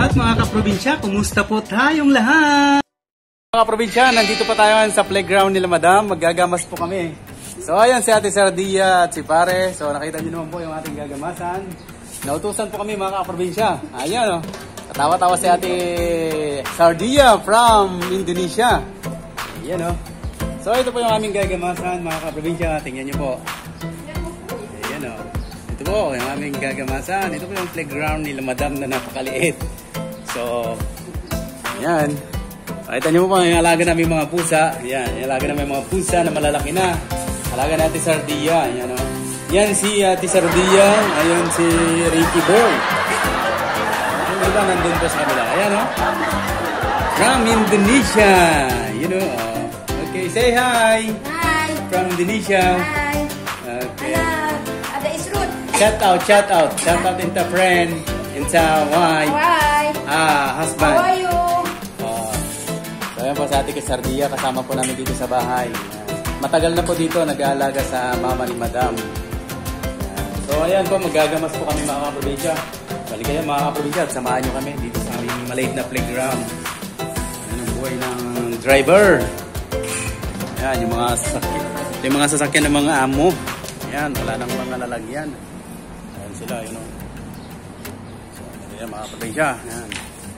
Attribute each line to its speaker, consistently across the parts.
Speaker 1: at mga kaprobinsya, kumusta po tayong lahat? Mga probinsya, nandito pa tayo sa playground nila Madam. Maggagamas po kami. So ayan si Ate Sardia at si Pare. So nakita niyo naman po yung ating gagamasan. Nautusan po kami mga kaprobinsya. Ayan o. Katawa-tawa si Ate Sardia from Indonesia. Ayan o. So ito po yung aming gagamasan mga kaprobinsya. Tingnan niyo po. Ayan o. Ito po yung aming gagamasan. Ito po yung playground nila Madam na napakaliit. So, ayan. Nakita niyo po yung alaga namin mga pusa. Ayan, yung alaga namin mga pusa na malalaki na. Alaga natin Sardia. Ayan o. Yan si Ate Sardia. Ayan si Ricky Boy. Yung iba nandun po sa kabila. Ayan o. From Indonesia. You know. Okay, say hi.
Speaker 2: Hi.
Speaker 1: From Indonesia.
Speaker 2: Hi.
Speaker 1: Okay.
Speaker 2: Ada Isrud.
Speaker 1: Shout out. Shout out into friend. Into wife.
Speaker 2: Hi.
Speaker 1: Husband.
Speaker 2: How are you?
Speaker 1: So ayan po sa Ate Sardia. Kasama po namin dito sa bahay. Matagal na po dito nag-aalaga sa mama ni Madam. So ayan po, magagamas po kami mga kaprobinsya. Balik kayo mga kaprobinsya at samahan nyo kami dito sa aming maliit na playground. Ayan ang buhay ng driver. Ayan yung mga sasakyan. Ito yung mga sasakyan ng mga amo. Ayan, wala nang mga lalagyan. Ayan sila, yun o. So ayan mga kaprobinsya. Ayan.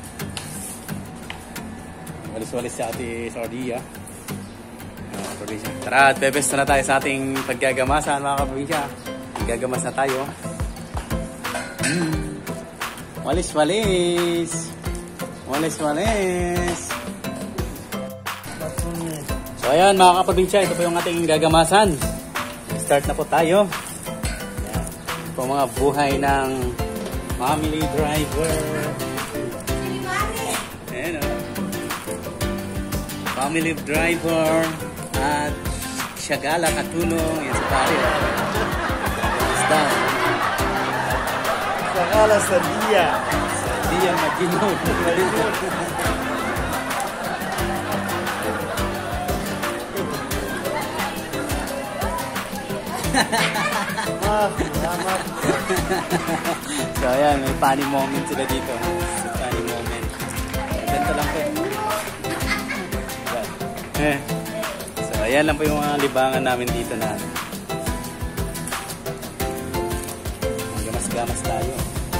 Speaker 1: Walis-walis sa Ate Sardia. Tara, at bebesto na tayo sa ating paggagamasan mga kaprobinsya. Gagamas na tayo. Walis-walis. Walis-walis. So ayan mga kaprobinsya, ito po yung ating gagamasan. Start na po tayo. Ayan. Ito po mga buhay ng family driver. Ayan o. Family driver. At Shagala Katulong. Yan si Pare. Isda.
Speaker 3: Shagala Sardia.
Speaker 1: Sardia Magino. So ayan, may funny moment sila dito. Funny moment. Ganito lang po. So ayan lang po yung mga libangan namin dito na gamas-gamas tayo.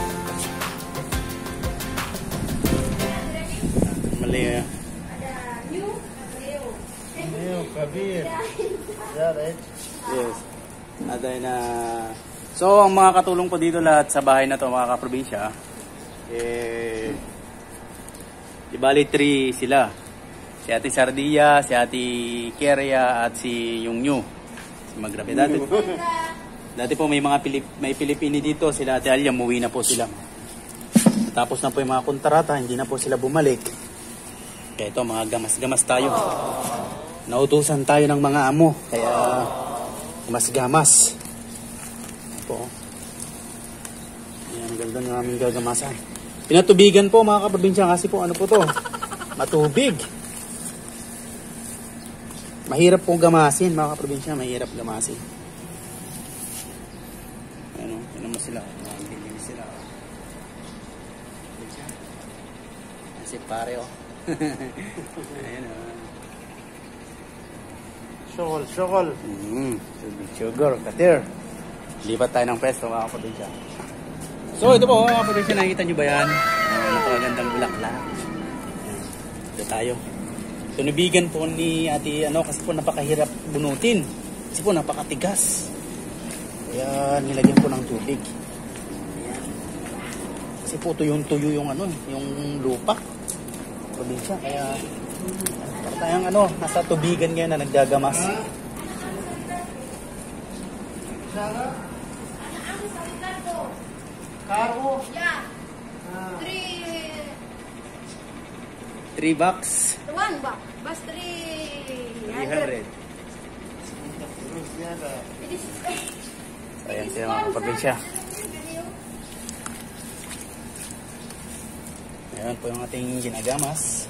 Speaker 1: Mali eh.
Speaker 3: Kabir. Yeah, right.
Speaker 1: Yes. Aday na. So ang mga katulong po dito lahat sa bahay na to mga kaprobinsya, di bali 3 sila. Si Ate Sardia, si Ate Keria at si Yung New. Si Magrabe dati. Dati po may mga Pilipini dito, sila Ate Alia, muwi na po sila. Tapos na po yung mga kontrata, hindi na po sila bumalik. Kaya ito, mga gamas-gamas tayo. Nautusan tayo ng mga amo, kaya gamas-gamas. Po. Ayan, ganda ng aming gagamasan. Pinatubigan po mga kaprobinsya kasi po ano po to, matubig. Mahirap pong gamasin mga kaprobinsya, mahirap gamasin. Ano, ano mo sila? Hindi sila. Kasi Pare oh. Ayun oh.
Speaker 3: Sugar.
Speaker 1: Sugar, katir. Lipat tayo ng pwesto mga kaprobinsya. So ito po mga kaprobinsya, nakikita nyo ba yan? Napakagandang bulaklak. Ito tayo. Tunubigan po ni Ate kasi po napakahirap bunutin. Kasi po napakatigas. Kaya nilagyan po ng tubig. Ayan. Kasi po tuyong-tuyo yung yung lupa. Probinsya. Kaya para tayong nasa tubigan ngayon na naggagamas.
Speaker 3: Karo.
Speaker 2: Yeah.
Speaker 1: 3 bucks.
Speaker 2: 1 buck. Bas 300.
Speaker 1: 300. Ayan siya mga kaprobinsya. Ayan po yung ating ginagamas.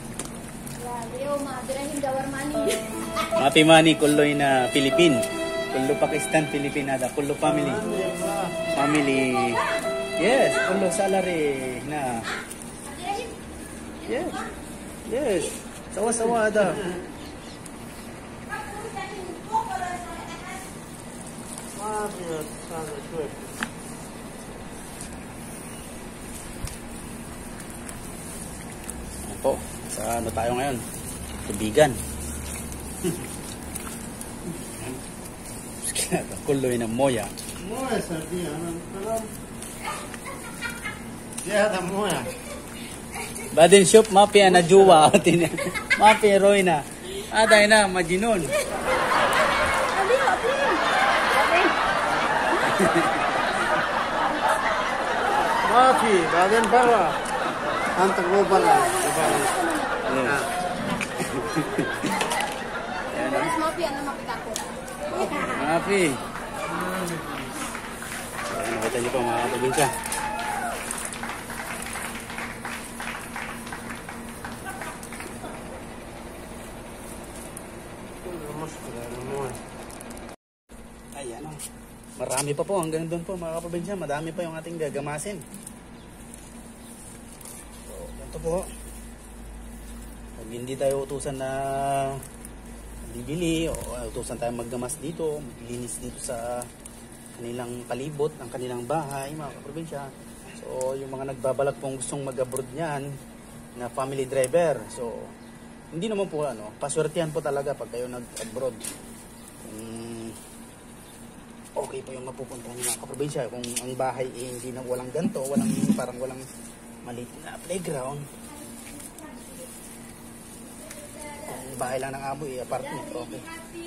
Speaker 2: Leo, madirahin dawar mani.
Speaker 1: Mati mani kuloy na Pilipin. Kullo Pakistan, Filipinada. Kullo family. Family. Yes, kullo salary na. Yes. Yes. Sawa-sawa ada. Ano po? Sa ano tayo ngayon? Tubigan. Kuloy na moya.
Speaker 3: Moja sardinha, não? Dia moja.
Speaker 1: Badin shop mapia na juwa. Mapia roy na. Aday na, majinon.
Speaker 3: Mafi, baden bawa. Antag mo pala.
Speaker 2: Mas mapi, ano mapikako?
Speaker 1: Mapi. Nakita niyo po mga kaprobinsya. Ayan o. Marami pa po. Hanggang doon po mga kaprobinsya. Madami pa yung ating gagamasin. So, ganito po. Pag hindi tayo utusan na bibili o utusan tayo maggamas dito, maglinis dito sa kanilang palibot, ang kanilang bahay, mga kaprobinsya. So, yung mga nagbabalak pong gustong mag-abroad niyan na family driver. So, hindi naman po paswertihan po talaga pag kayo nag-abroad. Okay po yung mapupunta niyo mga kaprobinsya. Kung ang bahay hindi na walang ganto, parang walang maliit na playground. Kung bahay lang ng amo, apartment, okay.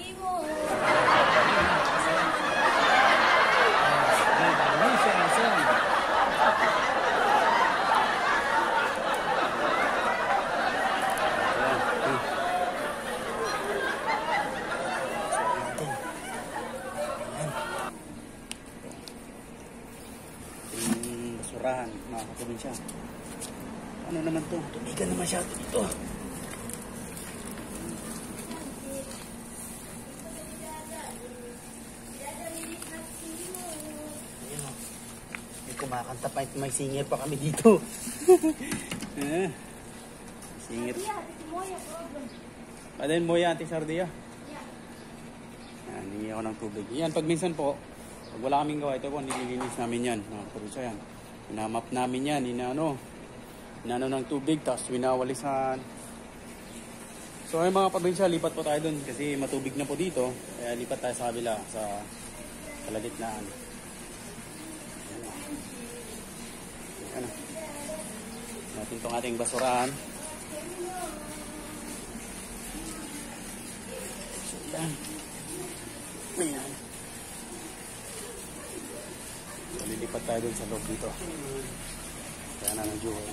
Speaker 1: Basurahan, mga kaprobinsya. Ano naman to? Tubigan naman siya dito. Kumakanta pa, may singer pa kami dito. Singer. Padayin mo yan, Ate Sardia. Yan, hingi ako ng tubig. Yan, pag minsan po, pag wala kaming gawa, ito po, nililinis namin yan. Mga yan. Inamap namin yan, inano ng tubig, tapos winawalisan. So ay mga probinsya, lipat po tayo dun kasi matubig na po dito. Kaya lipat tayo sa kabila, sa kalagitnaan. Ano? Natin itong ating basurahan. So, yan. Ayan. So, lilipat tayo dun sa loob dito. Kaya na ng Joel.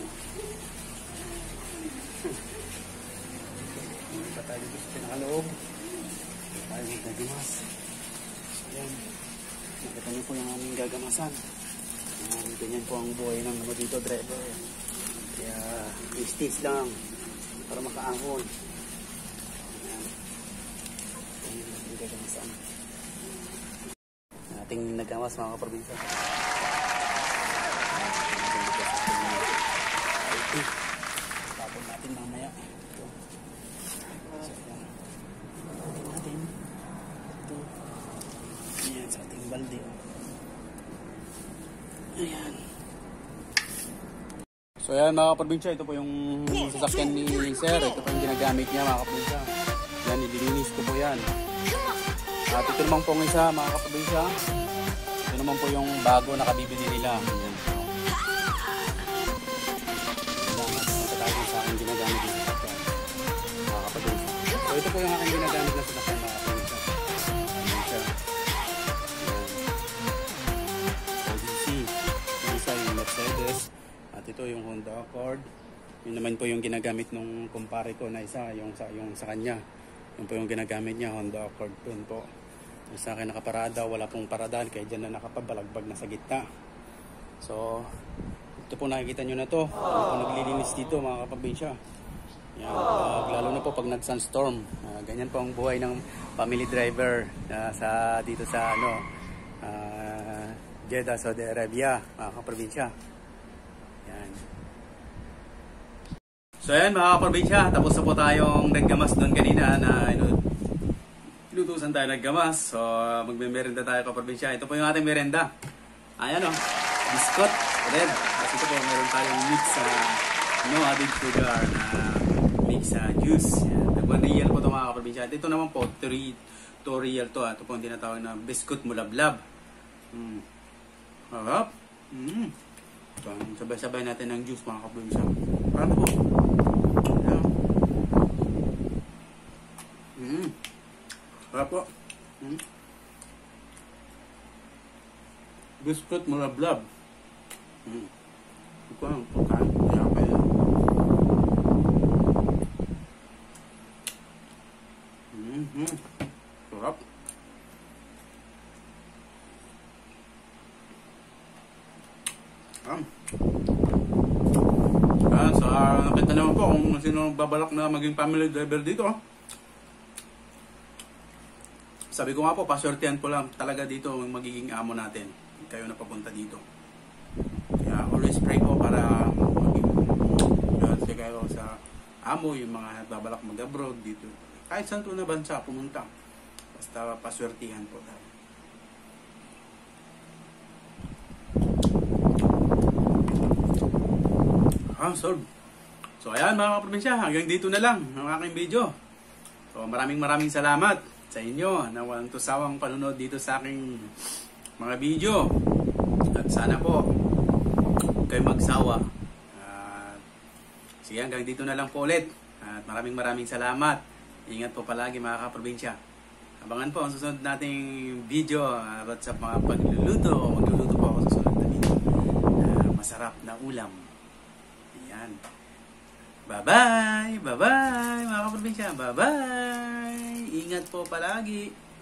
Speaker 1: Lilipat tayo dito sa pinakaloob. Tayo magagamas. So, yan. Nakita niyo po yung aming gagamasan. Ganyan po ang buhay ng mga dito driver. Kaya istis lang para makaahon. Ayan. Ganyan ang gagamasan. Ating nagamas mga kaprobinsya. Tapon natin mamaya. Ito. So, tapon natin. Ito. Ayan sa ating balde. Ayan. So ayan mga kaprobinsya, ito po yung sasakyan ni Sir. Ito po yung ginagamit niya mga kaprobinsya. Yan, nililinis ko po yan. At ito naman po ang isa mga kaprobinsya. Ito naman po yung bago na kabibili nila. Ayan. Ito tayo sa aking ginagamit yung sasakyan mga kaprobinsya. So ito po yung aking ginagamit na sasakyan mga kaprobinsya. Mercedes at ito yung Honda Accord. Yun naman po yung ginagamit nung kumpare ko na isa, yung sa kanya. Yun po yung ginagamit niya, Honda Accord yun po. Yung sa akin nakaparada, wala pong paradal kaya dyan na nakapabalagbag na sa gitna. So ito po nakikita nyo na to. Ito po naglilinis dito mga kaprobinsya. Yan, lalo na po pag nag-sunstorm. Ganyan po ang buhay ng family driver sa dito sa Jeddah, Saudi Arabia, mga kaprobinsya. Yan. So ayan mga kaprobinsya, tapos na po tayong naggamas doon kanina na inutusan tayo naggamas. So magme-merenda tayo kaprobinsya. Ito po yung ating merenda. Ayan biscuit, red. Kasi ito po meron tayong mix no added sugar na mix juice. Yan. 1 real po ito mga kaprobinsya. Ito naman po 2 real to. Ito po yung tinatawag na biscuit mulablab. Harap. Sabay-sabay natin ng juice mga kaprobinsya. Parang po. Harap po. Biscuit mulablab. Ito ang pagkain. Kaya pa yan. Sarap. So, nakita naman po kung sino babalak na maging family driver dito. Sabi ko nga po, paswertihan po lang talaga dito ang magiging amo natin. Kayo na papunta dito. Kaya always pray po para maging kayo sa amo, yung mga babalak mag-abroad dito. Kahit saan po na bansa pumunta. Basta paswertihan po tayo. So ayan mga kaprobinsya, hanggang dito na lang ang aking video. So maraming salamat sa inyo na walang tusawang panunod dito sa aking mga video. At sana po kayo magsawa. Sige, hanggang dito na lang po ulit. At maraming salamat. Ingat po palagi mga kaprobinsya. Abangan po ang susunod nating video at sa mga pagluluto. Magluluto po ako sa susunod na video. Masarap na ulam. Ayan. Bye-bye! Bye-bye mga kaprobinsya! Bye-bye! Ingat po palagi!